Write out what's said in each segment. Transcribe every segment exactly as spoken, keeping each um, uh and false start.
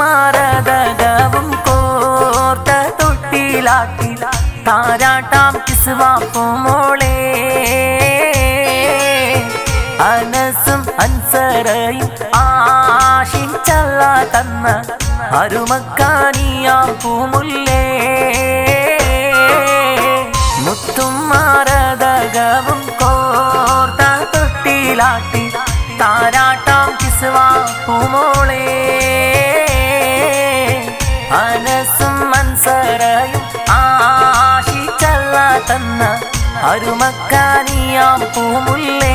മാരതകവും കോർത്ത തൊട്ടിലാട്ടി താരാട്ടാം കിസ്വാപ്പുമോളെ അനസും അൻസറയും ആശിച്ചല്ല തന്ന അരുമക്കാനിയാം പൂമുല്ലേ മുത്തും മാരതകവും കോർത്ത തൊട്ടിലാട്ടി താരാട്ടാം കിസ്വാപ്പുമോളെ അനസും അൻസറയും ആശിച്ചല്ല തന്ന അരുമക്കാനിയാം പൂമുല്ലേ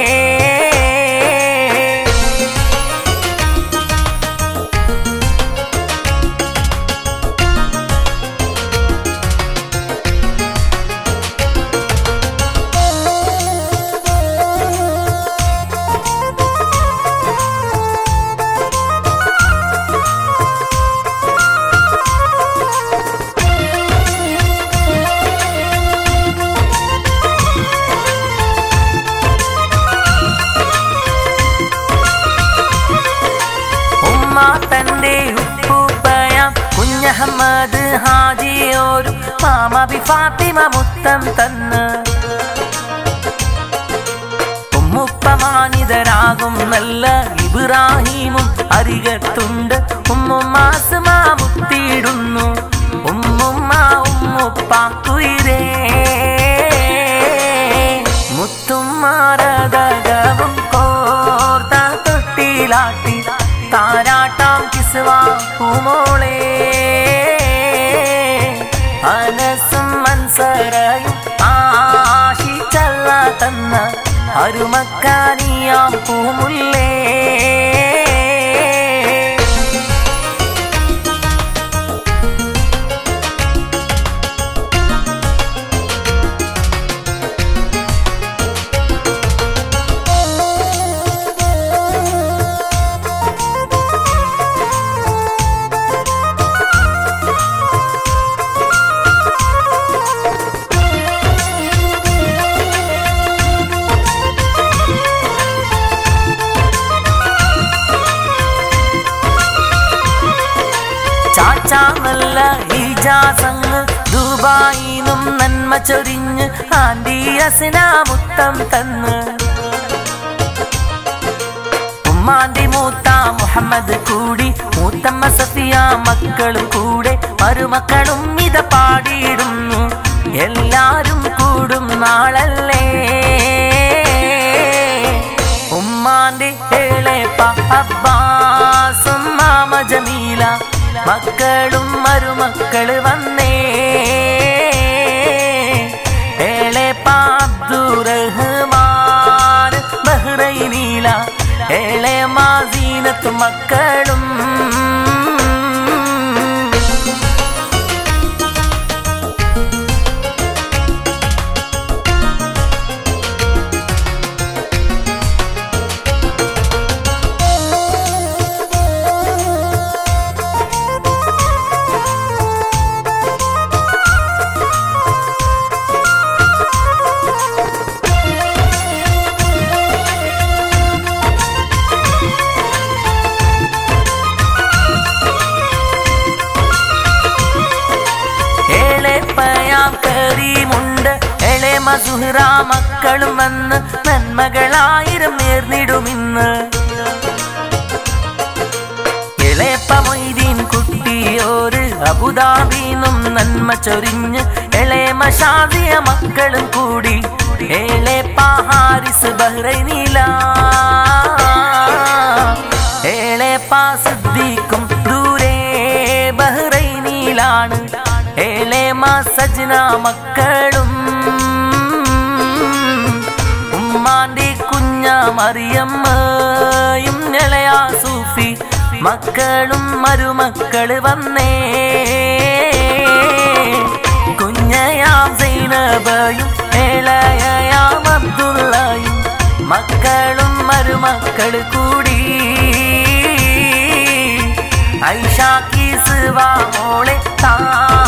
തന്റെ ഉപ്പൂപ്പയാം കുഞ്ഞഹമ്മദ് ഹാജിയോരും മാമബി ഫാത്തിമ മുത്തം തന്ന് ഉമ്മുപ്പമാനിതരാകും നല്ല ഇബ്രാഹിമും അരികത്തുണ്ട് ഉമ്മുമാസ്മ മുത്തിയിടുന്നു ഉമ്മുമ്മ ഉമ്മുപ്പാക്കുയിരേ മുത്തും മാരതകവും കോർത്ത തൊട്ടിലാട്ടി താരാട്ടാം കിസ്വാപ്പുമോളെ അനസും അൻസറയും ആശിച്ചല്ല തന്ന അരുമക്കാനിയാം പൂമുല്ലേ ചാച്ചാമല്ല ഇജാസങ്ങ് ദുബായിന്നും നന്മ ചൊരിഞ്ഞ് ആൻറ്റി അസിന മുത്തം തന്ന് ഉമ്മാന്റെ മൂത്ത മുഹമ്മദ് കൂടി മൂത്തമ്മ സഫിയ മക്കളും കൂടെ മരുമക്കളും ഇത പാടിയിടുന്നു എല്ലാരും കൂടും നാളല്ലേ ഉമ്മാന്റെ ഏളേപ്പ അബ്ബാസും മാമ ജമീല മക്കളും മരുമക്കള് വന്നേ ഏളേപ്പ അബ്ദുറഹ്മാൻ ബഹ്റൈനില ഏളെ മാസീനത്ത് മക്കളും കരീമുണ്ട് എളേമ സുഹ്റ മക്കളും വന്ന് നന്മകളായിരം നേർന്നിടുമിന്ന് എളേപ്പ മൊയ്തീൻ കുട്ടിയോര് അബുദാബിന്നും നന്മ ചൊരിഞ്ഞ് എളേമ ഷാദിയ മക്കളും കൂടി ഏളേപ്പ ഹാരിസ് ബഹ്റൈനില ഏളേപ്പ സിദ്ദീഖും ദൂരെ ബഹ്റൈനിലാണ് ഏളേമ സജ്ന മക്കളും ഉമ്മാന്റെ കുഞ്ഞ മറിയമ്മയും ഇളയാ സൂഫി മക്കളും മരുമക്കള് വന്നേ കുഞ്ഞയാം സൈനബയും ഇളയാം അബ്ദുള്ളയും മക്കളും മരുമക്കള് കൂടി ഐഷ കിസ്വാ മോളെ താ